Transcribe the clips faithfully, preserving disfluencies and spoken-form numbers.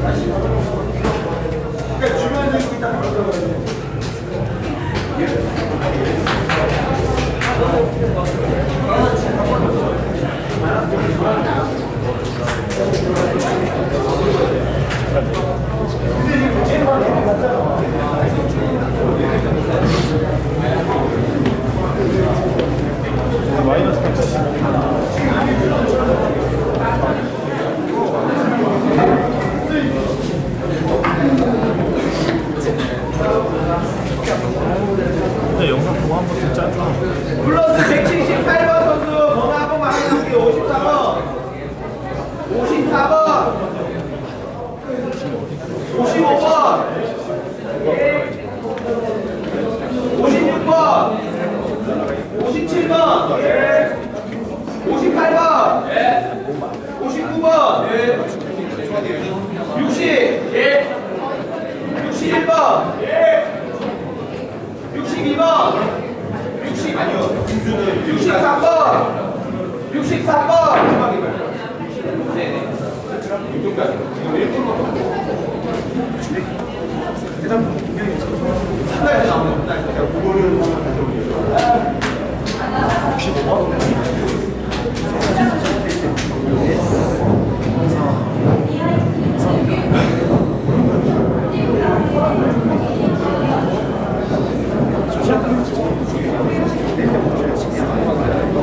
플러스 백칠십팔 번 선수 번호 한 번만 확인할게요. 오십사 번 오십사 번 오십오 번 오십육 번 오십칠 번 오십팔 번 오십구 번 육십 육십일 번 육십이 번 육십 아니요. 육십삼 번 육십삼 번 네네. 이쪽까지. 지금 일 분만 일단 한 달에 나오는 한 달에. 그거를 육십오 번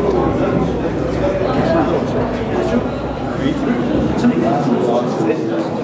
웨이트를 천천히